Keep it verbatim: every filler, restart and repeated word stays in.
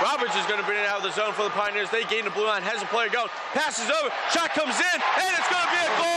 Roberts is going to bring it out of the zone for the Pioneers. They gain the blue line, has a player going, passes over, shot comes in, and it's going to be a goal.